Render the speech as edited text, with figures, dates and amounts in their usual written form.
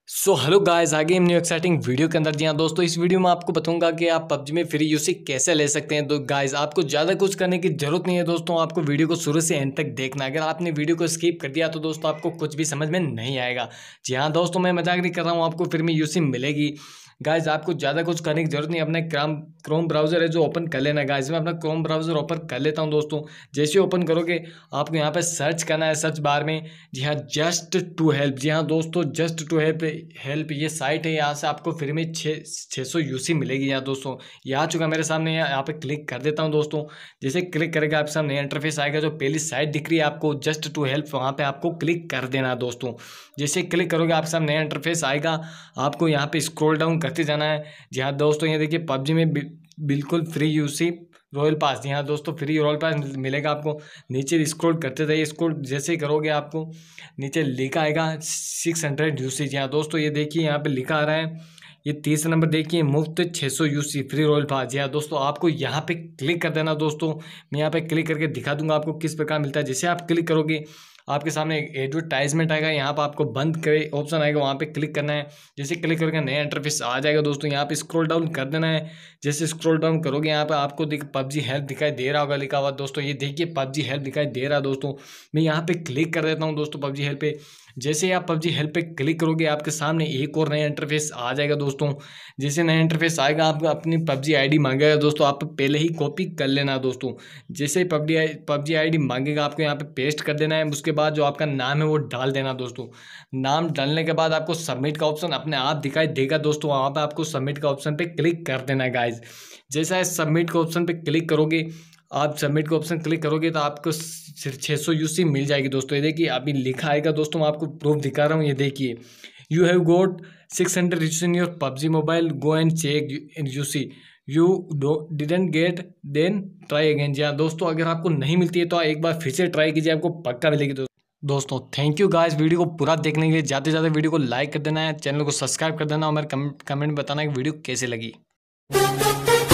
So hello guys, आगे हम new exciting video के अंदर। जी हाँ दोस्तों, इस वीडियो में आपको बताऊंगा कि आप पबजी में फ्री यूसी कैसे ले सकते हैं। तो गाइस, आपको ज़्यादा कुछ करने की जरूरत नहीं है दोस्तों, आपको वीडियो को शुरू से एंड तक देखना। अगर आपने वीडियो को स्किप कर दिया तो दोस्तों आपको कुछ भी समझ में नहीं आएगा। जी हाँ दोस्तों, मैं मजाक नहीं कर रहा हूँ, आपको फ्री में यूसी मिलेगी। गाइस, आपको ज़्यादा कुछ करने की जरूरत नहीं, अपना क्रोम ब्राउजर है जो ओपन कर लेना। गाइस, मैं अपना क्रोम ब्राउजर ओपन कर लेता हूँ दोस्तों। जैसे ओपन करोगे आपको यहाँ पे सर्च करना है, सर्च बार में। जी हाँ, जस्ट टू हेल्प। जी हाँ दोस्तों, जस्ट टू हेल्प ये साइट है। यहाँ से आपको फ्री में 600 यूसी मिलेगी। यहाँ दोस्तों ये आ चुका मेरे सामने, यहाँ पे क्लिक कर देता हूँ दोस्तों। जैसे क्लिक करेगा आपके सामने इंटरफेस आएगा, जो पहली साइट दिख रही है आपको जस्ट टू हेल्प, वहाँ पे आपको क्लिक कर देना है दोस्तों। जैसे क्लिक करोगे आपके सामने नया इंटरफेस आएगा, आपको यहाँ पे स्क्रॉल डाउन करते जाना है। जी हाँ दोस्तों, ये देखिए पबजी में बिल्कुल फ्री यूसी रॉयल पास। जी हाँ दोस्तों, फ्री रॉयल पास मिलेगा आपको। नीचे स्क्रॉल करते जाइए, स्क्रॉल जैसे ही करोगे आपको नीचे लिखा आएगा 600 यूसी। जी हाँ दोस्तों, ये देखिए यहाँ पे लिखा आ रहा है, ये तीसरा नंबर देखिए, मुफ्त 600 यूसी फ्री रॉयल पास। जी हाँ दोस्तों, आपको यहाँ पे क्लिक कर देना दोस्तों। मैं यहाँ पे क्लिक करके दिखा दूंगा आपको किस प्रकार मिलता है। जैसे आप क्लिक करोगे आपके सामने एक एडवर्टाइजमेंट आएगा, यहाँ पर आपको बंद करे ऑप्शन आएगा, वहाँ पे क्लिक करना है। जैसे क्लिक करके नया इंटरफेस आ जाएगा दोस्तों, यहाँ पे स्क्रॉल डाउन कर देना है। जैसे स्क्रॉल डाउन करोगे यहाँ पे आपको पबजी हेल्प दिखाई दे रहा होगा लिखा हुआ दोस्तों। ये देखिए पबजी हेल्प दिखाई दे रहा है दोस्तों। मैं यहाँ पे क्लिक कर देता हूँ दोस्तों पबजी हेल्प पे। जैसे ही आप पबजी हेल्प पे क्लिक करोगे आपके सामने एक और नया इंटरफेस आ जाएगा दोस्तों। जैसे नया इंटरफेस आएगा आपको अपनी पबजी आईडी मांगेगा दोस्तों, आप पहले ही कॉपी कर लेना दोस्तों। जैसे ही पबजी आईडी मांगेगा आपको यहाँ पे पेस्ट कर देना है। उसके बाद जो आपका नाम है वो डाल देना दोस्तों। नाम डालने के बाद आपको सबमिट का ऑप्शन अपने आप दिखाई देगा दोस्तों, वहाँ पे आपको सबमिट का ऑप्शन पे क्लिक कर देना है गाइज। जैसा सबमिट के ऑप्शन पे क्लिक करोगे, आप सबमिट का ऑप्शन क्लिक करोगे तो आपको सिर्फ 600 यूसी मिल जाएगी दोस्तों। ये देखिए अभी लिखा आएगा दोस्तों, मैं आपको प्रूफ दिखा रहा हूँ। ये देखिए, you have got 600 UC in your PUBG mobile, go and check UC, you didn't get then try again. जी हाँ दोस्तों, अगर आपको नहीं मिलती है तो एक बार फिर से ट्राई कीजिए, आपको पक्का मिलेगी दोस्तों। थैंक यू गाइस, वीडियो को पूरा देखने के लिए। ज़्यादा से ज़्यादा वीडियो को लाइक कर देना है, चैनल को सब्सक्राइब कर देना और मेरे कमेंट बताना कि वीडियो कैसे लगी।